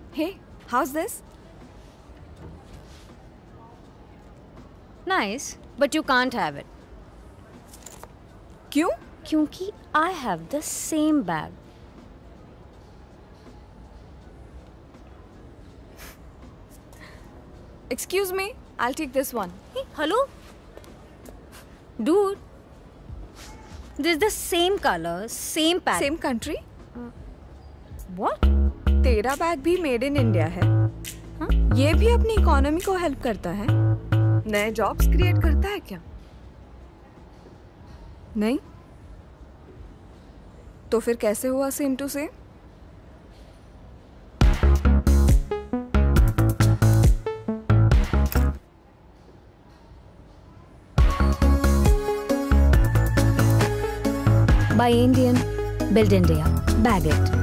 Hey, how's this? Nice, but you can't have it. क्यों? क्योंकि I have the same bag. Excuse me, I'll take this one. Hey, hello? Dude, this is the same color, same pattern. Same country? What? तेरा bag भी made in India है. हाँ? ये भी अपनी economy को हेल्प करता है. नए जॉब्स क्रिएट करता है क्या? नहीं? तो फिर कैसे हुआ same to same? Buy Indian, build India. Bag it.